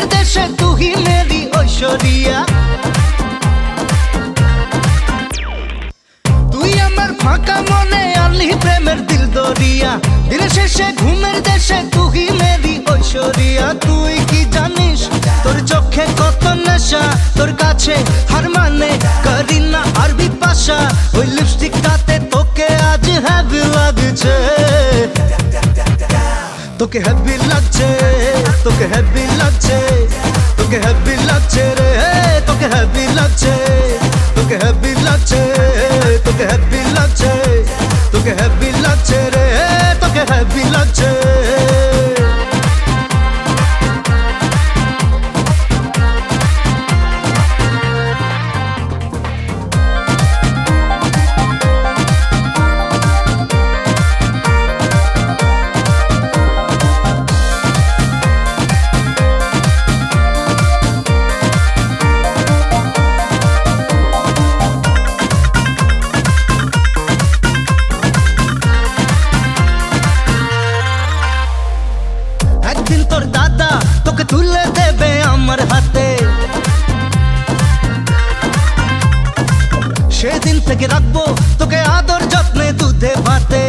देशे तू ही मेरी ऐश्वर्या। তুই আমার ফাঁকা মনে আনলি প্রেমের দিল দরিয়া। দিন শেষে ঘুমের দেশে তুই মেরি ঐশ্বরিয়া। তুই কি জানিস তোর চোখে কত নেশা, তোর কাছে হার মানে করিনা আরবি ভাষা। ওই লিপস্টিকটাতে তোকে আজ হ্যাপি লাগছে, তোকে হ্যাপি লাগছে, তোকে হ্যাপি লাগছে, তোকে হ্যাপি লাগছে রে, তোকে হ্যাপি লাগছে, তোকে হ্যাপি লাগছে, তোকে হ্যাপি লাগছে, তোকে হ্যাপি লাগছে রে, তোকে হ্যাপি লাগছে। একদিন তোর দাদা তোকে তুলে দেবে আমার হাতে, সেদিন থেকে রাখবো তোকে আদর যত্নে দুধে ভাতে।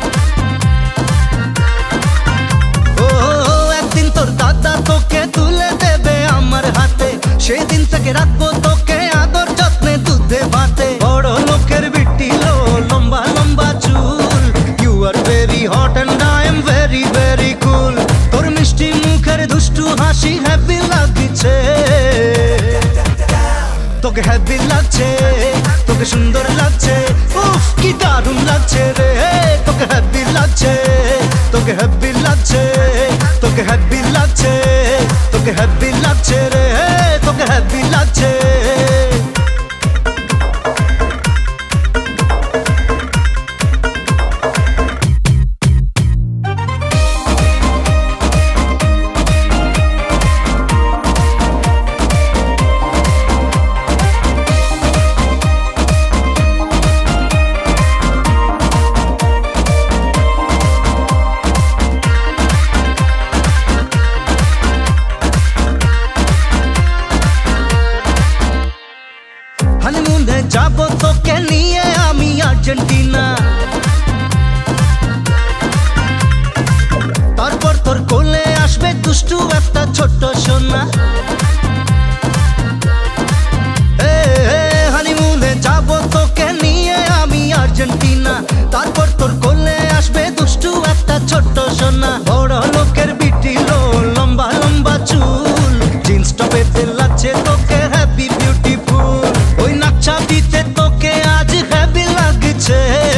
ও একদিন তোর দাদা তোকে তুলে দেবে আমার হাতে, সেদিন থেকে রাখবো তোকে আদর যত্নে দুধে ভাতে। বড় লোকের বিটি লো লম্বা লম্বা চুল, you are very hot and I am very very cool. তোর মিষ্টি মুখের দুষ্টু হাসি হ্যাপি লাগছে, তোকে হ্যাপি লাগছে, তোকে সুন্দর লাগছে, উফ কি দারুণ লাগছে রে, তোকে হ্যাপি লাগছে, তোকে হ্যাপি লাগছে, তোকে হ্যাপি লাগছে, তোকে হ্যাপি লাগছে রে, তোকে হ্যাপি লাগছে। হানিমুনে যাবো তোকে নিয়ে আমি আর্জেন্টিনা, তারপর তোর কোলে আসবে দুষ্টু একটা ছোট্ট সোনা। হানিমুনে যাবো তোকে নিয়ে আমি আর্জেন্টিনা, তারপর তোর কোলে আসবে দুষ্টু একটা ছোট্ট সোনা। বড় লোকের বিটি লো লম্বা লম্বা চুল, জিন্স টপেতে লাগছে তোকে হ্যাপি বিউটিফুল। ওই নাকছা দিতে তোকে আজ হ্যাপি লাগছে,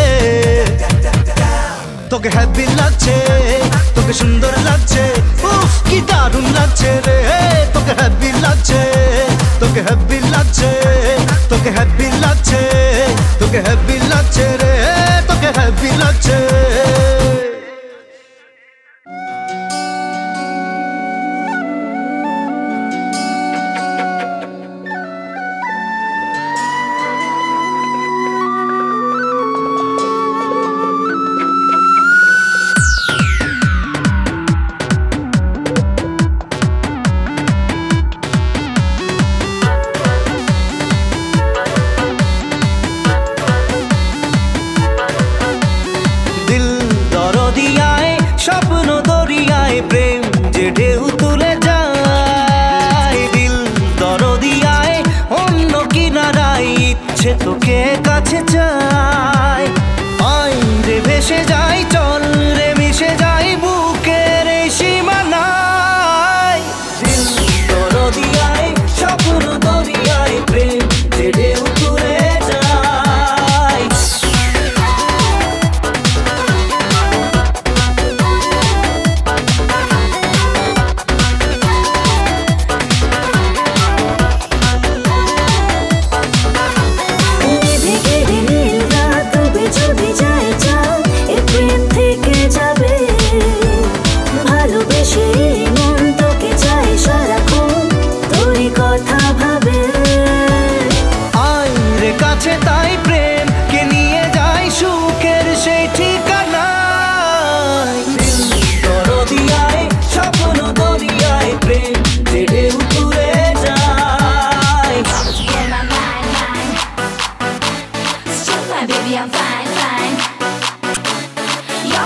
তোকে হ্যাপি লাগছে, তোকে সুন্দর লাগছে, উফ কি দারুণ লাগছে রে, তোকে হ্যাপি লাগছে, তোকে হ্যাপি লাগছে, তোকে হ্যাপি লাগছে, তোকে হ্যাপি লাগছে রে, তোকে হ্যাপি লাগছে।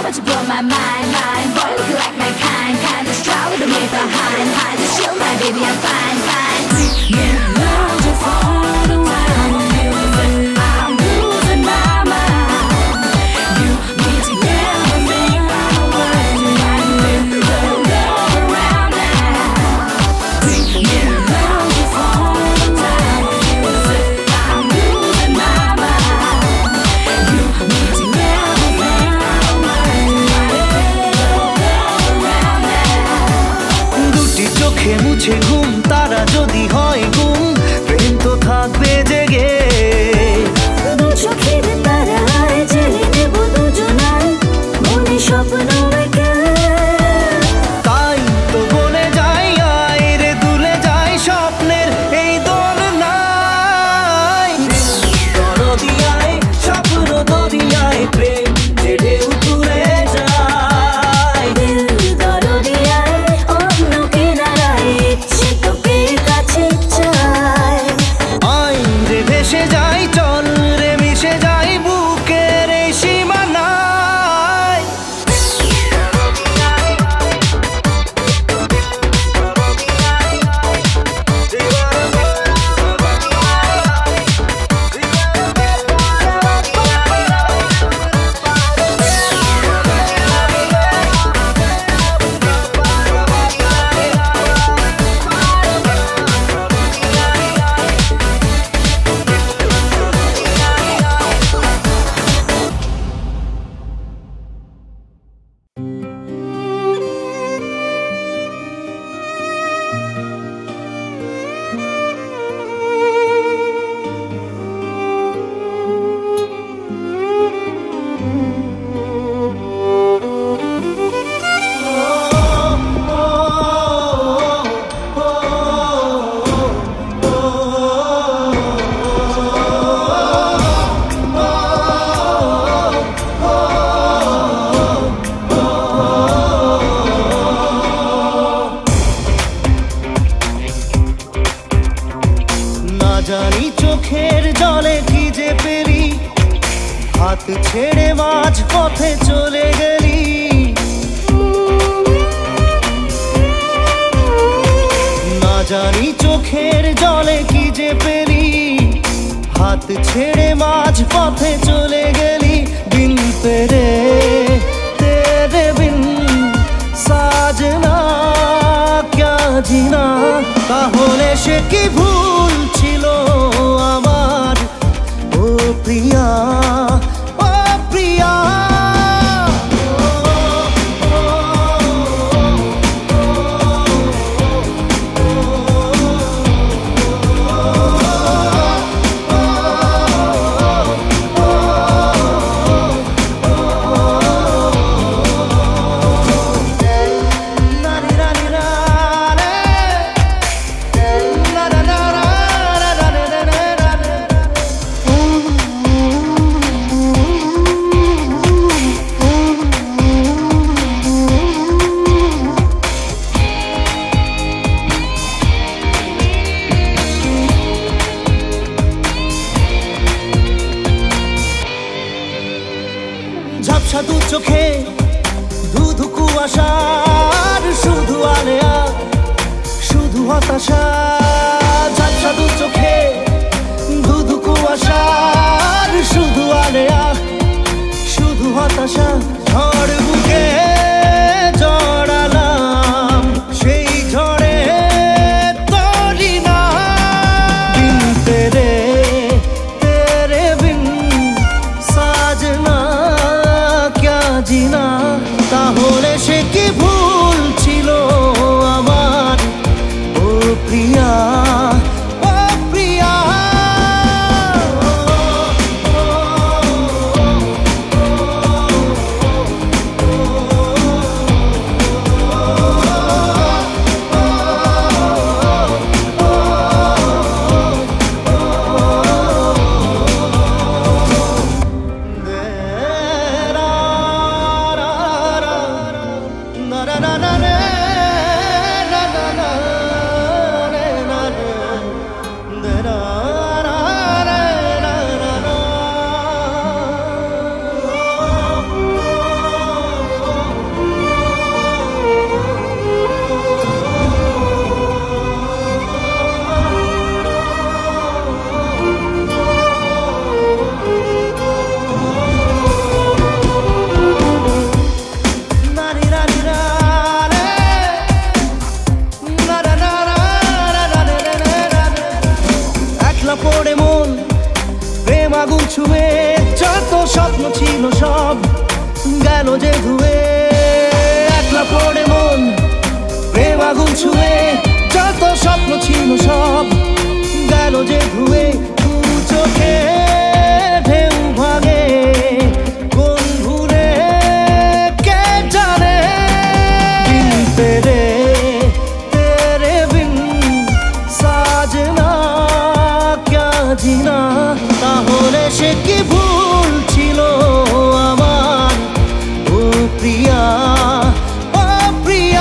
but you blow my mind. Boy, look like my kind of straw with a way behind. Just chill, my baby, I'm fine. Yeah, love just all the time. I'm losing my mind. You need to get me from the world. You got love around now. Yeah, love just all the time. I'm losing my mind. You need to get me from the world. Around now. দুটি চোখে মুছে ঘুম তারা যদি হয় গুম প্রেম তো থাকবে জেগে দু চোখের তারায় জেলে নেব দুজনায় মনে স্বপ্ন এঁকে তাই তো বলে যাই আয় রে দুলে যাই স্বপ্নের এই দোলনায় দরদিয়ায় স্বপ্ন দরিয়ায় প্রেম যে ঢেউ তুলে যায় দিল দরদিয়ায় অন্য কিনারায় ইচ্ছে তোকে কাছে চায় আয় রে ভেসে যাই চল রে মিশে যাই বুকের এই সীমানায় না জানি চোখের জলে কি যে পেলি হাত ছেড়ে মাঝ পথে চলে গেলি না জানি চোখের জলে কি যে পেলি হাত ছেড়ে মাঝ পথে চলে গেলি বিন তেরে তেরে বিন সাজনা ক্যা জিনা তাহলে সে কি ভুল ছিল আমার ও প্রিয়া ও প্রিয়া ঝাপসা দু চোখে ধুধু কুয়াশার শুধু আলেয়া শুধু হতাশা ঝাপসা দু চোখে ধুধু কুয়াশার শুধু আলেয়া শুধু হতাশা ঝড় বুকে জড়ালাম সেই ঝড়ে তরি না বিন তেরে তেরে বিন সাজনা ক্যা জিনা তাহলে সে কি ভুল ছিল আমার ও প্রিয়া ও প্রিয়া যে ধুয়ে একলা পড়ে মন প্রেম আগুন ছুঁয়ে যত স্বপ্ন ছিল সব গেল যে ধুয়ে দু চোখে ঢেউ ভাঙে কোন ভুলে কে জানে बिन तेरे तेरे बिन साजना क्या जीना তাহলে সে কি ভুল ছিল আমার ও প্রিয়া ও প্রিয়া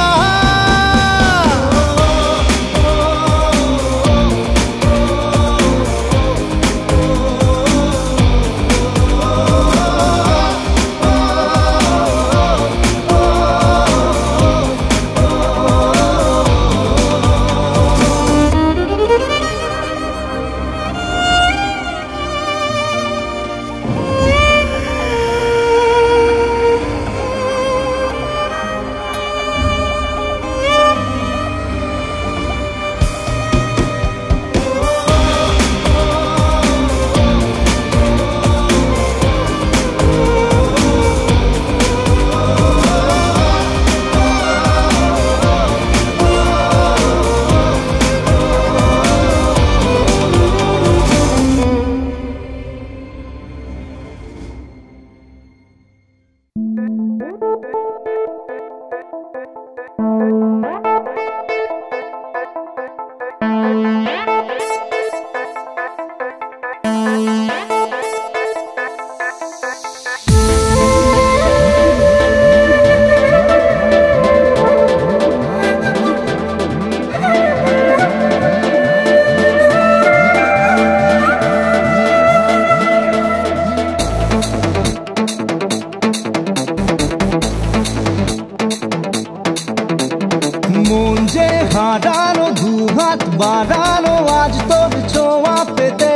মন যে হারানো দুহাত বাড়ানো আজ তোর ছোঁয়া পেতে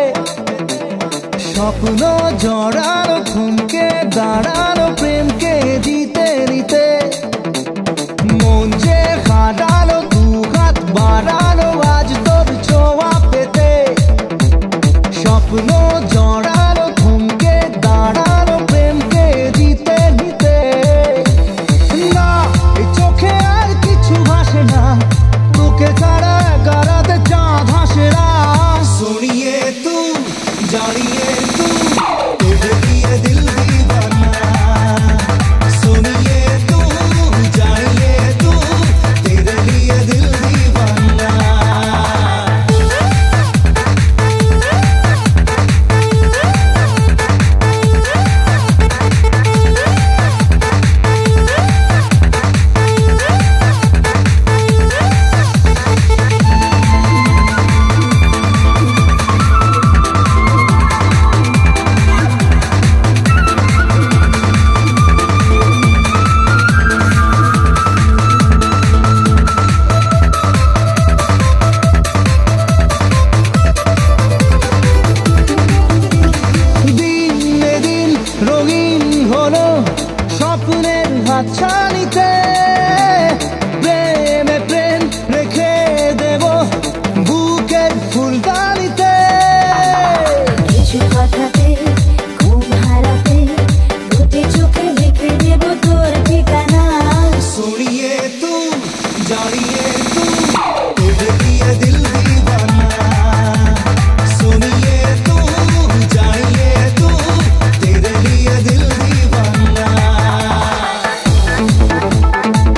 স্বপ্ন জড়ানো থমকে দাঁড়ানো প্রেমকে জিতে নিতে মন যে হারানো দুহাত বাড়ানো আজ তোর ছোঁয়া পেতে স্বপ্ন জড়ানো থমকে দাঁড়ানো প্রেমকে জিতে নিতে না এই চোখে আর কিছু ভাসে না তোকে ছাড়া গারাতে চাঁদ হাসে না सुनिए तू जानिए तू तेरे लिए दिल दीवाना सुनिए तू जानिए तू तेरे लिए दिल दीवाना রঙিন হলো স্বপ্নের হাতছানিতে প্রেমে প্রেম রেখে দেব বুকের ফুলদানিতে কিছু কথাতে ঘুম হারাতে দুটি চোখে লিখে দেব তোর ঠিকানা सुनिए तू जानिए तू तेरे लिए दिल दीवाना सुनिए तू जानिए तू तेरे लिए दिल दीवाना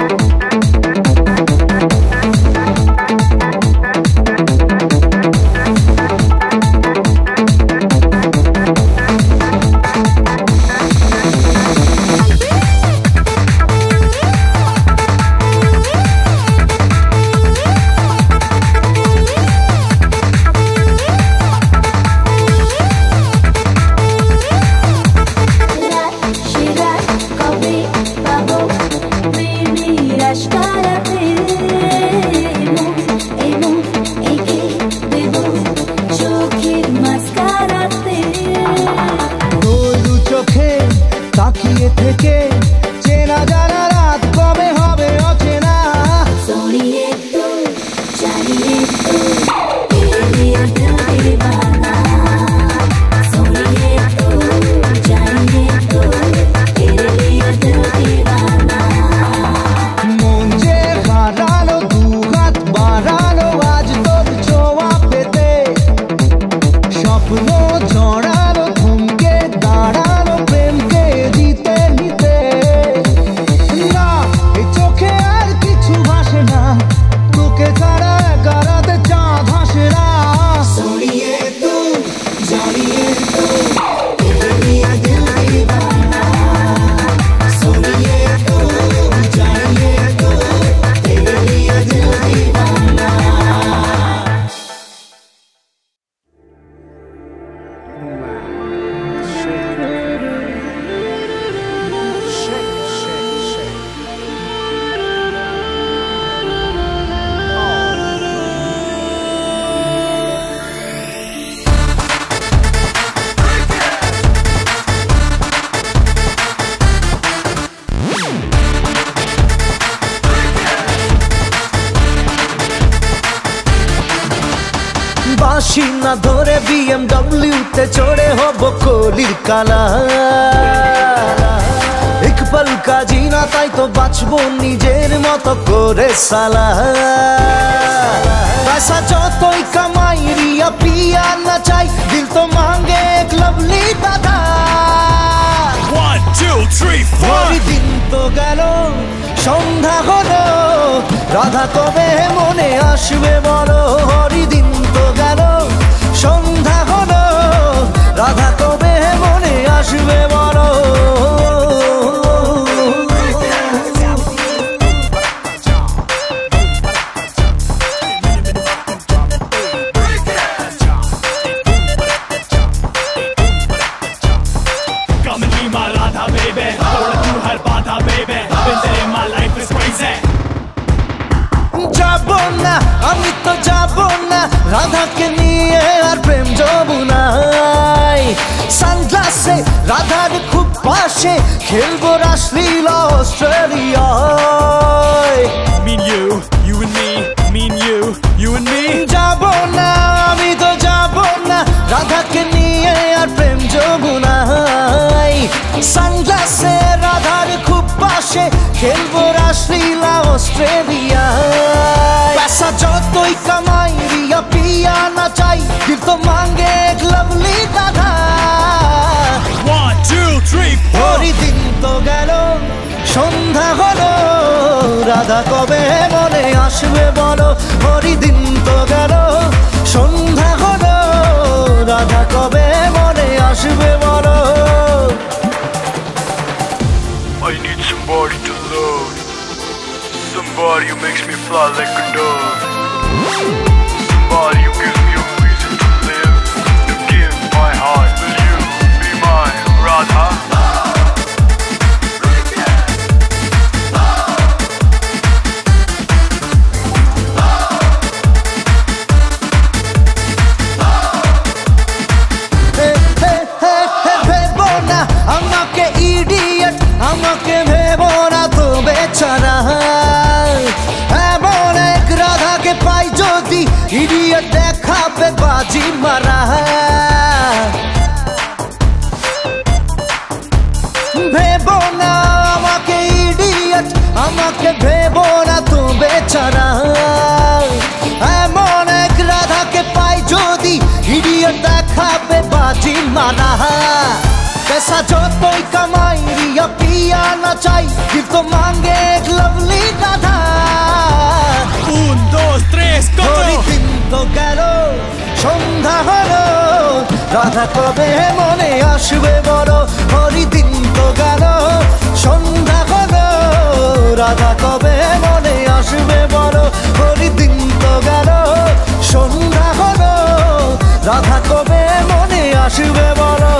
বাঁশি না ধরে BMW তে চড়ে হব কলির কালা এক পল কা জিনা তাই তো বাঁচবো নিজের মতো করে সালা पैसा যতই কামাই রিয়া পিয়া না চাই দিল তো মাঙ্গে এক লভলি দাদা 1 2 3 4 দিন তো গেল সন্ধ্যা হলো রাধা কবে মনে আসবে বলো হরি দিন তো গেল সন্ধ্যা হলো রাধা কবে মনে আসবে বলো আমি তো যাব না রাধাকে নিয়ে আর প্রেম যমুনায় সানগ্লাসে রাধার খুব পাশে খেলবো রাসলীলা অস্ট্রেলিয়ায় Me and you and me, me and you and me যাব না আমি তো যাব না রাধাকে নিয়ে আর প্রেম যমুনায় সানগ্লাসে রাধার খুব পাশে খেলবো রাসলীলা অস্ট্রেলিয়ায় पैसा যতই কামাই রিয়া পিয়া না চাই দিল তো মাঙ্গে এক লভলি দাদা 1 2 3 হরি দিন তো গেল সন্ধ্যা হলো রাধা কবে মনে আসবে বলো হরি দিন তো গেল সন্ধ্যা হলো রাধা কবে মনে আসবে বলো I need somebody to love, somebody who makes me fly like a dove, somebody who gives me a reason to live, to give my heart. Will you be mine, Radha? ভেবো না আমাকে ইডিয়েট আমাকে ভেবো না তো বেচারা এমন এক রাধাকে পাই যদি ইডিয়েট দেখাবে বাজি মারা ভেবো না আমাকে ইডিয়েট আমাকে ভেবো না তো বেচারা এমন এক রাধাকে পাই যদি ইডিয়েট দেখাবে বাজি মারা पैसा যতই কামাই রিয়া পিয়া না চাই দিল তো মাঙ্গে এক লভলি দাদা 1 2 3 go হরি দিন তো গেল সন্ধ্যা হলো রাধা কবে মনে আসবে বলো হরি দিন তো গেল সন্ধ্যা হলো রাধা কবে মনে আসবে বলো হরি দিন তো গেল সন্ধ্যা হলো রাধা কবে মনে আসবে বলো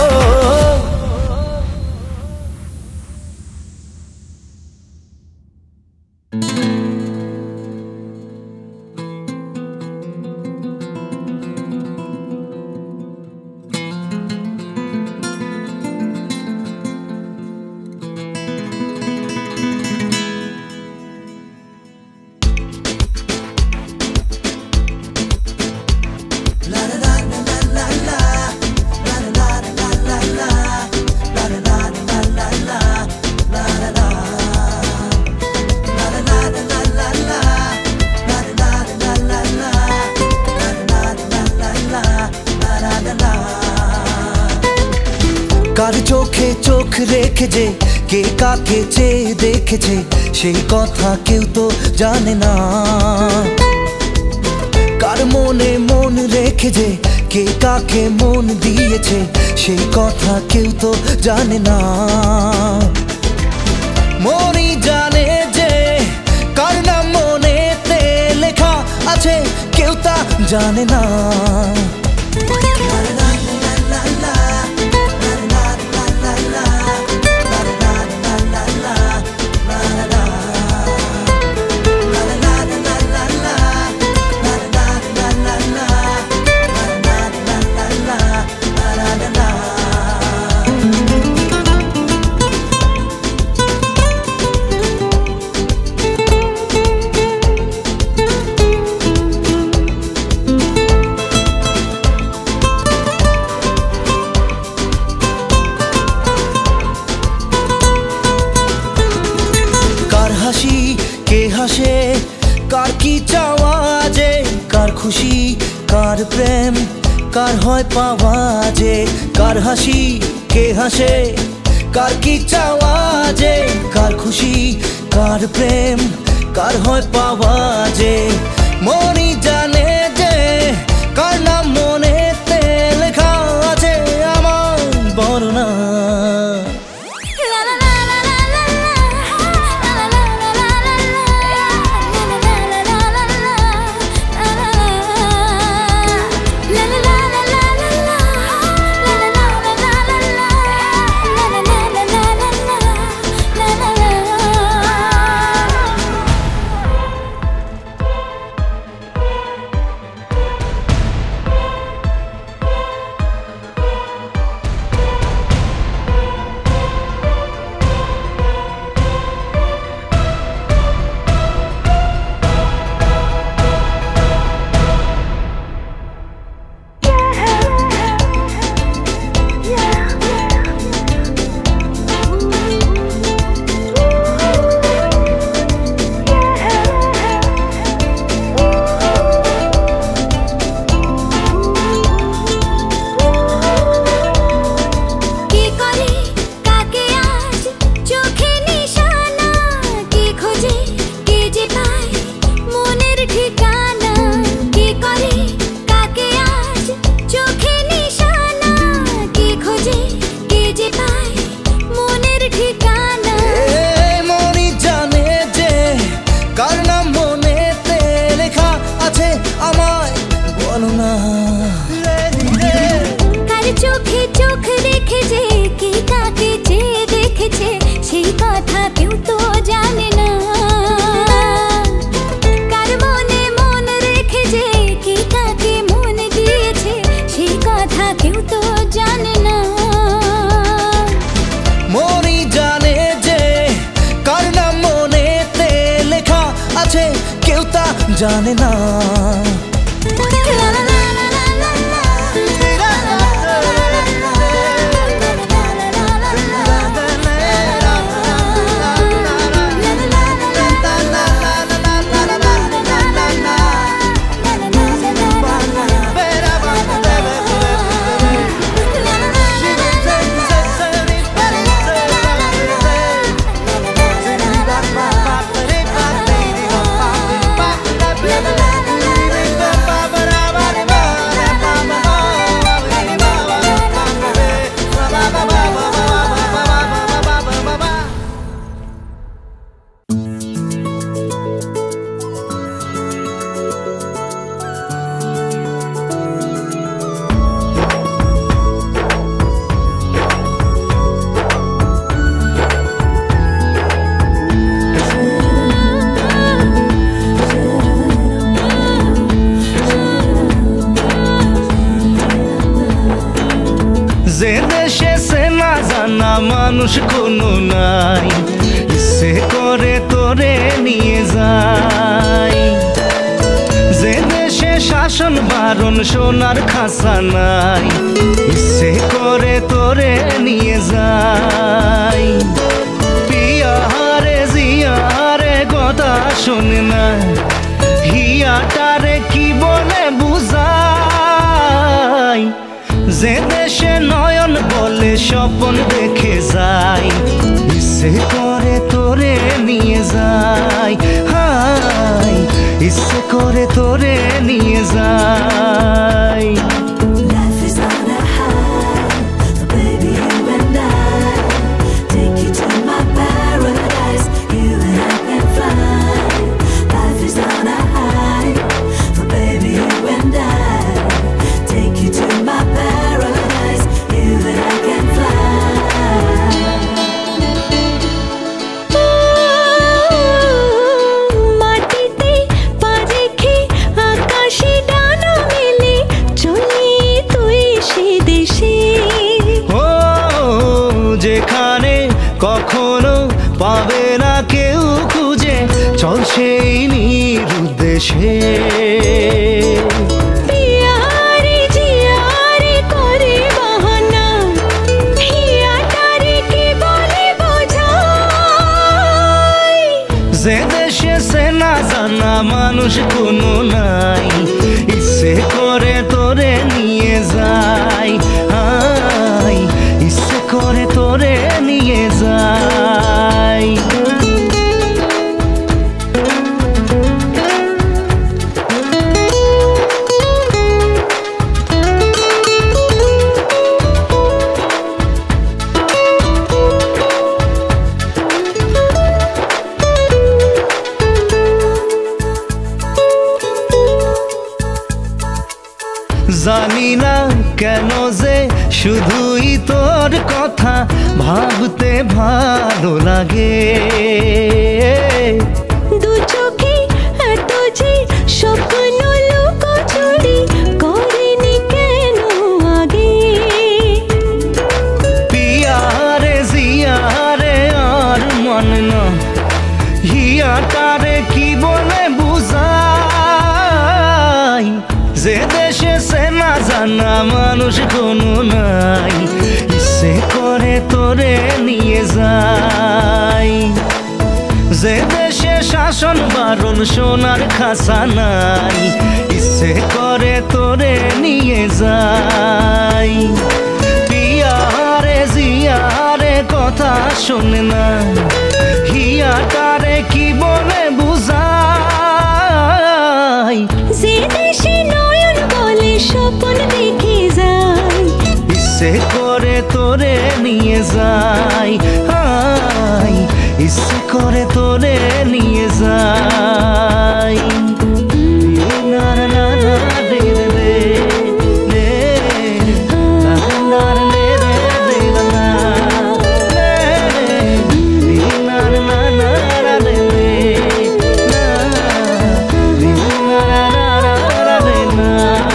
কার চোখে চোখ রেখে যে কে কাকে চেয়ে দেখেছে সেই কথা কেউ তো জানে না কার মনে মন রেখে যে কে কাকে মন দিয়েছে সেই কথা কেউ তো জানে না মনই জানে যে কার নাম মনেতে লেখা আছে কেউ তা জানে না হাসে কার কি চাওয়া যে কার খুশি কার প্রেম কার হয় পাওয়া যে কার হাসি কে হাসে কার কি চাওয়া যে কার খুশি কার প্রেম কার হয় পাওয়া যে মনই জানে যে কার নাম মনেতে লেখা আছে আমার বর্ণনা जाने ना মানুষ কোনো নাই ইচ্ছে করে তোরে নিয়ে যাই যে দেশে শাসন বারণ সোনার খাসা নাই ইচ্ছে করে তোরে নিয়ে যাই পিয়ারে জিয়ারে কথা শোনে না হিয়াটারে কি বলে বুঝাই যে দেশে নয়ন বলে স্বপ্ন দেখে যাই ইচ্ছে করে তোরে নিয়ে যাই হাই ইচ্ছে করে তোরে নিয়ে যাই কখনো পাবে না কেউ খুঁজে চল সেই নিরুদ্দেশে যে দেশে সে না জানা মানুষ কোনো নাই, ইচ্ছে করে তোরে নিয়ে যাই, হাই ইচ্ছে করে তোরে নিয়ে যাই। জানি না কেন যে শুধুই তোর কথা ভাবতে ভালো লাগে, দু চোখে এত যে স্বপ্ন লুকোচুরি করেনি কেন আগে। পিয়ারে জিয়ারে আর মন না হিয়াটারে কি বলে বুঝাই, যে দেশে সে না জানা মানুষ কোনো নাই, ইচ্ছে করে তোরে নিয়ে যাই। যে দেশে শাসন বারণ সোনার খাসা নাই, ইচ্ছে করে তোরে নিয়ে যাই। পিয়ারে জিয়ারে কথা শোনে না হিয়াটারে কি বলে বুঝাই, যে দেশে নয়ন বলে স্বপ্ন দেখে যায়, ইচ্ছে করে তোরে নিয়ে যাই, হাই ইচ্ছে করে তোরে নিয়ে যাই। না না না না রে রে রে, না না রে রে রে না রে, না না না রে রে না, না না রে না।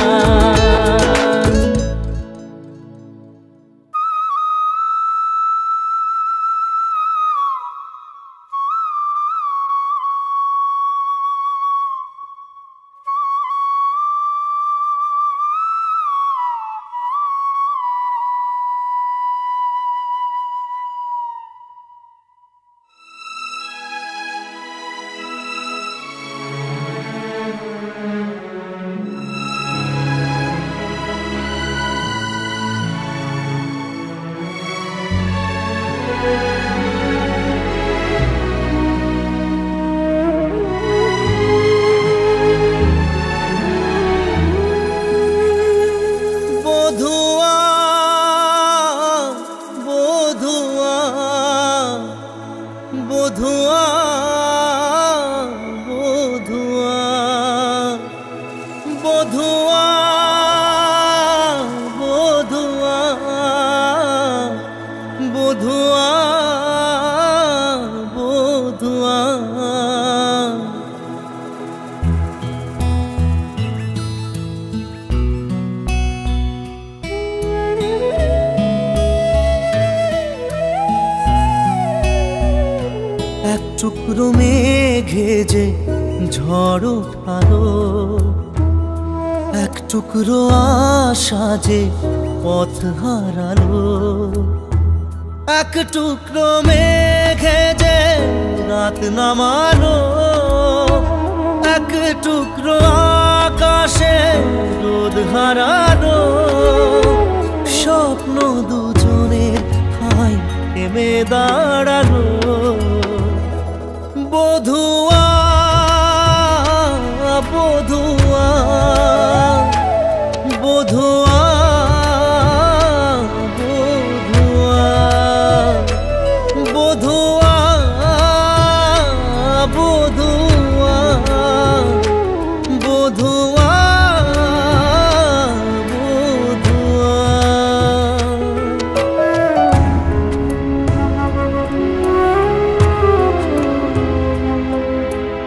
এক টুকরো মেঘে যে ঝড় উঠালো, এক টুকরো আশা যে পথ হারালো, এক টুকরো মেঘে যে রাত নামালো, এক টুকরো আকাশে রোদ হারালো, স্বপ্ন দুজনের ঠাঁই থেমে দাঁড়ালো। বধুয়া বধুয়া বধুয়া বধুয়া বধুয়া বধুয়া বধুয়া।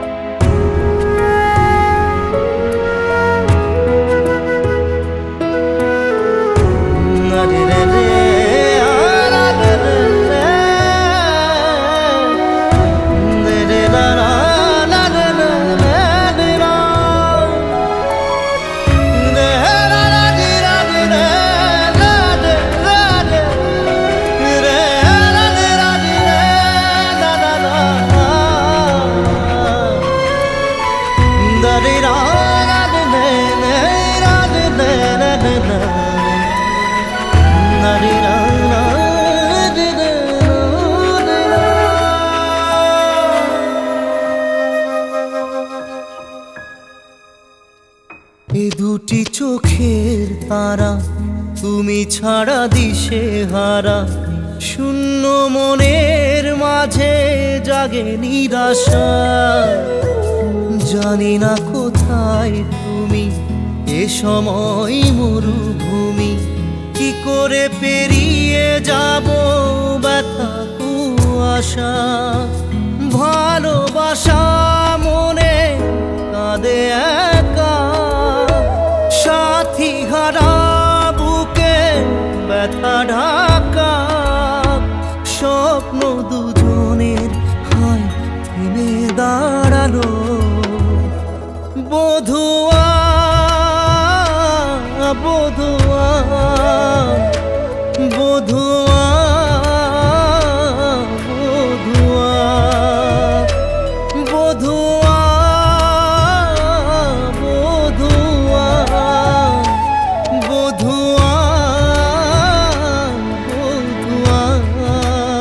এ দুটি চোখের তারা তুমি ছাড়া দিশে হারা, শূন্য মনের মাঝে জাগে নিরাশা। জানি না কোথায় তুমি, এ সময় মরুভূমি, কি করে পেরিয়ে যাব ব্যথা কুয়াশা। ভালোবাসা মনে কাঁদে একা, সাথী হারা বুকে ব্যথা ঢাকা। স্বপ্ন দুজনের হায় থেমে দাঁড়ালো, বধুয়া বধুয়া বধুয়া বধুয়া বধুয়া বধুয়া বধুয়া বধুয়া।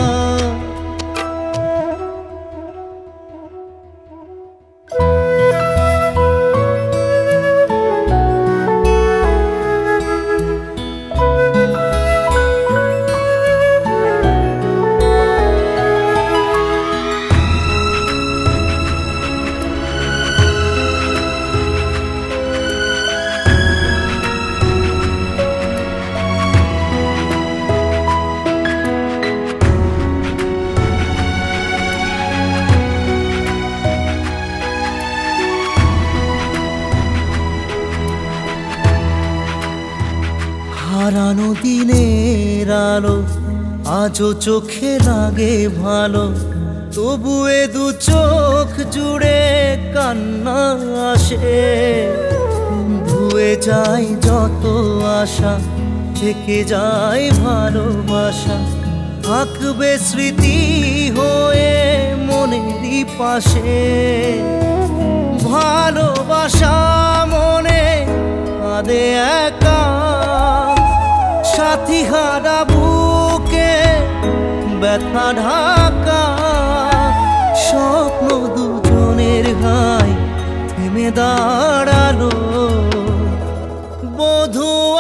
হারানো দিনের আলো আজও চোখে লাগে ভালো, তবু এ দু চোখ জুড়ে কান্না আসে। ধুয়ে যায় যত আশা, থেকে যায় ভালোবাসা, থাকবে স্মৃতি হয়ে মনেরই পাশে। ভালোবাসা মনে কাঁদে একা, সাথী হারা বুকে ব্যথা ঢাকা। স্বপ্ন দুজনের হায় থেমে দাঁড়ালো, বধুয়া